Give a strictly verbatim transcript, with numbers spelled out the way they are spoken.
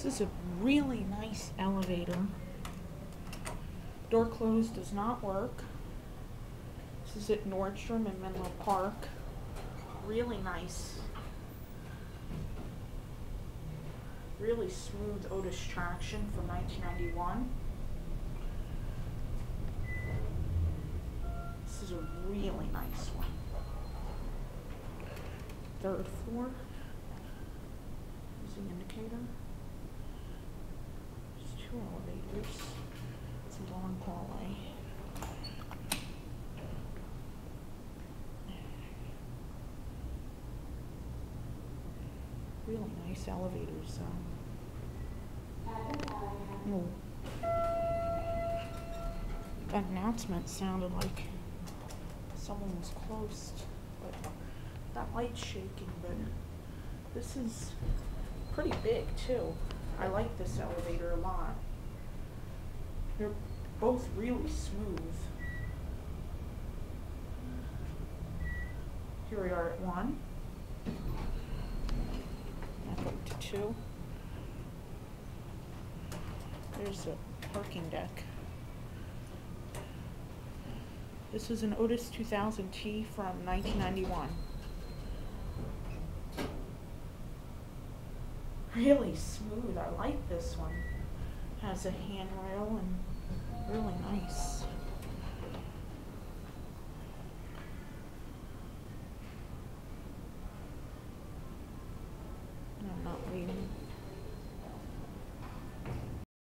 This is a really nice elevator. Door close does not work. This is at Nordstrom in Menlo Park. Really nice. Really smooth Otis traction from nineteen ninety-one. This is a really nice one. Third floor. Using indicator. There's two elevators. It's a long hallway. Really nice elevators. Um, oh. That announcement sounded like someone was close, but that light's shaking. But this is pretty big too. I like this elevator a lot. They're both really smooth. Here we are at one. Back up to two. There's a parking deck. This is an Otis two thousand T from nineteen ninety-one. Really smooth. I like this one. Has a handrail